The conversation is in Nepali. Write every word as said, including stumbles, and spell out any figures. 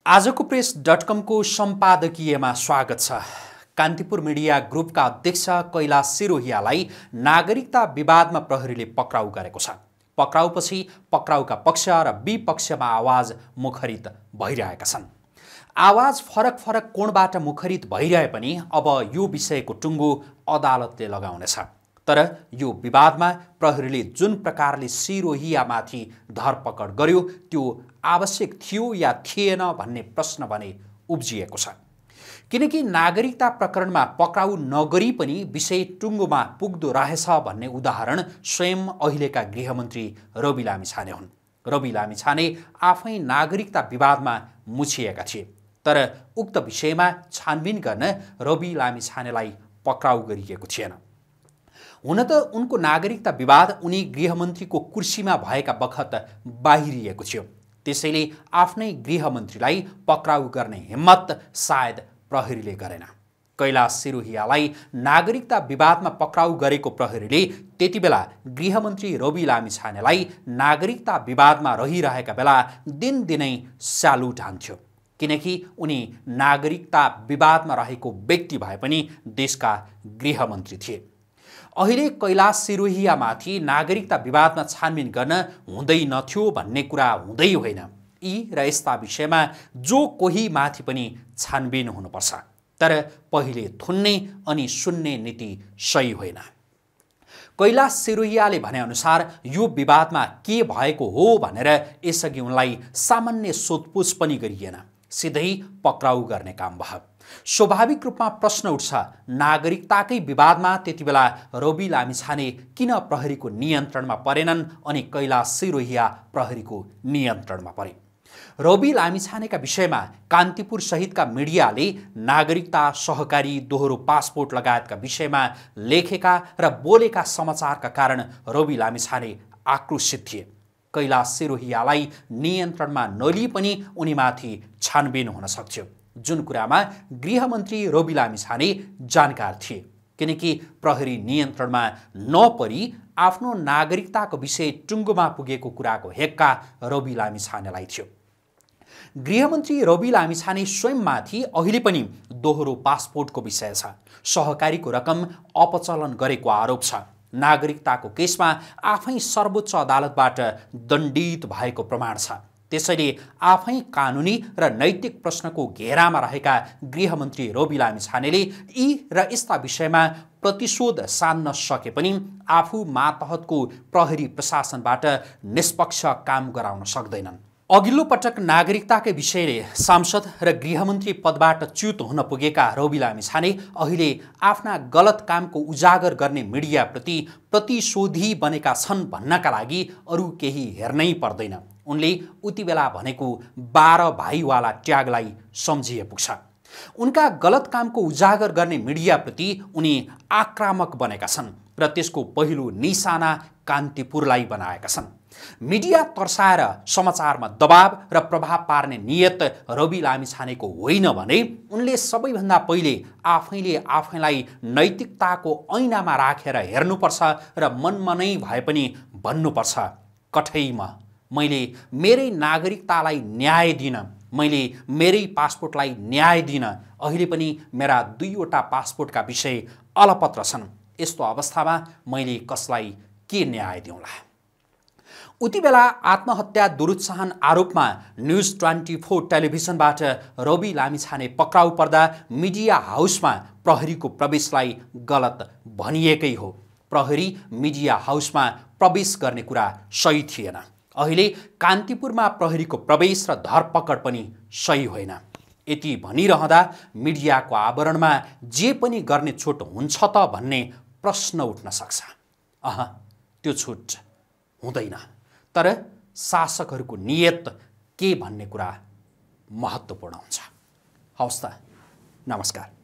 आजको प्रेस डट कम को सम्पादकीयमा स्वागत छ। कान्तिपुर मिडिया ग्रुपका अध्यक्ष कैलाश सिरोहियालाई नागरिकता विवादमा प्रहरीले पक्राउ गरेको छ। पक्राउपछि पक्राउका पक्ष र विपक्षमा आवाज मुखरित भइरहेका छन्। आवाज फरक फरक कोणबाट मुखरित भइरहे पनि अब यो विषयको टुङ्गो अदालतले लगाउनेछ। तर यो विवादमा प्रहरीले जुन प्रकारले सिरोहियामाथि धरपकड गर्यो त्यो आवश्यक थियो या थिएन भन्ने प्रश्न भने उब्जिएको छ। किनकि नागरिकता प्रकरणमा पक्राउ नगरी पनि विषय टुङ्गोमा पुग्दो रहेछ भन्ने उदाहरण स्वयं अहिलेका गृहमन्त्री रवि लामिछाने हुन्। रवि लामिछाने आफै नागरिकता विवादमा मुछिएका थिए, तर उक्त विषयमा छानबिन गर्न रवि लामिछानेलाई पक्राउ गरिएको थिएन। हुन त उनको नागरिकता विवाद उनी गृहमन्त्रीको कुर्सीमा भएका बखत बाहिरिएको थियो। त्यसैले आफ्नै गृहमन्त्रीलाई पक्राउ गर्ने हिम्मत सायद प्रहरीले गरेन। कैलाश सिरोहियालाई नागरिकता विवादमा पक्राउ गरेको प्रहरीले त्यतिबेला गृहमन्त्री रवि लामिछानेलाई नागरिकता विवादमा रहिरहेका बेला दिनदिनै स्यालुट हान्थ्यो। किनकि उनी नागरिकता विवादमा रहेको व्यक्ति भए पनि देशका गृहमन्त्री थिए। अहिले कैलाश सिरोहियामाथि नागरिकता विवादमा छानबिन गर्न हुँदै नथ्यो भन्ने कुरा हुँदै होइन। यी र यस्ता विषयमा जो कोही माथि पनि छानबिन हुनुपर्छ, तर पहिले थुन्ने अनि सुन्ने नीति सही होइन। कैलाश सिरोहियाले भनेअनुसार यो विवादमा के भएको हो भनेर यसअघि उनलाई सामान्य सोधपुछ पनि गरिएन, सिधै पक्राउ गर्ने काम भयो। स्वाभाविक रूपमा प्रश्न उठ्छ, नागरिकताकै विवादमा त्यतिबेला रवि लामिछाने किन प्रहरीको नियन्त्रणमा परेनन् अनि कैलाश सिरोहिया प्रहरीको नियन्त्रणमा परे? रवि लामिछानेका विषयमा कान्तिपुर सहितका मिडियाले नागरिकता, सहकारी, दोहोरो पासपोर्ट लगायतका विषयमा लेखेका र बोलेका समाचारका कारण रवि लामिछाने आक्रोशित थिए। कैलाश सिरोहियालाई नियन्त्रणमा नलिई पनि उनीमाथि छानबिन हुन सक्थ्यो, जुन कुरामा गृहमन्त्री रवि लामिछाने जानकार थिए। किनकि प्रहरी नियन्त्रणमा नपरी आफ्नो नागरिकताको विषय टुङ्गोमा पुगेको कुराको हेक्का रवि लामिछानेलाई थियो। गृहमन्त्री रवि लामिछाने स्वयंमाथि अहिले पनि दोहोरो पासपोर्टको विषय छ, सहकारीको रकम अपचलन गरेको आरोप छ, नागरिकताको केसमा आफै सर्वोच्च अदालतबाट दण्डित भएको प्रमाण छ। त्यसैले आफै कानुनी र नैतिक प्रश्नको घेरामा रहेका गृहमन्त्री रवि लामिछानेले यी र यस्ता विषयमा प्रतिशोध सान्न सके पनि आफू मातहतको प्रहरी प्रशासनबाट निष्पक्ष काम गराउन सक्दैनन्। अघिल्लो पटक नागरिकताकै विषयले सांसद र गृहमन्त्री पदबाट च्युत हुन पुगेका रवि लामिछाने अहिले आफ्ना गलत कामको उजागर गर्ने मिडियाप्रति प्रतिशोधी बनेका छन् भन्नका लागि अरू केही हेर्नै पर्दैन। उनले उति बेला भनेको बाह्र भाइवाला ट्यागलाई सम्झिए पुग्छ। उनका गलत कामको उजागर गर्ने मिडियाप्रति उनी आक्रामक बनेका छन् र त्यसको पहिलो निशाना कान्तिपुरलाई बनाएका छन्। मिडिया तर्साएर समाचारमा दबाव र प्रभाव पार्ने नियत रवि लामिछानेको होइन भने उनले सबैभन्दा पहिले आफैले आफैलाई नैतिकताको ऐनामा राखेर हेर्नुपर्छ र मनमा नै भए पनि भन्नुपर्छ, कठैमा मैले मेरै नागरिकतालाई न्याय दिन, मैले मेरै पासपोर्टलाई न्याय दिन, अहिले पनि मेरा दुईवटा पासपोर्टका विषय अलपत्र छन्। यस्तो अवस्थामा मैले कसलाई के न्याय दिउँला? उति बेला आत्महत्या दुरुत्साहन आरोपमा न्युज ट्वेन्टी फोर टेलिभिजनबाट रवि लामिछाने पक्राउ पर्दा मिडिया हाउसमा प्रहरीको प्रवेशलाई गलत भनिएकै हो। प्रहरी मिडिया हाउसमा प्रवेश गर्ने कुरा सही थिएन। अहिले कान्तिपुरमा प्रहरीको प्रवेश र धरपकड पनि सही होइन। यति भनिरहँदा मिडियाको आवरणमा जे पनि गर्ने छुट हुन्छ त भन्ने प्रश्न उठ्न सक्छ। अह, त्यो छुट हुँदैन। तर शासकहरूको नियत के भन्ने कुरा महत्त्वपूर्ण हुन्छ। हवस् त, नमस्कार।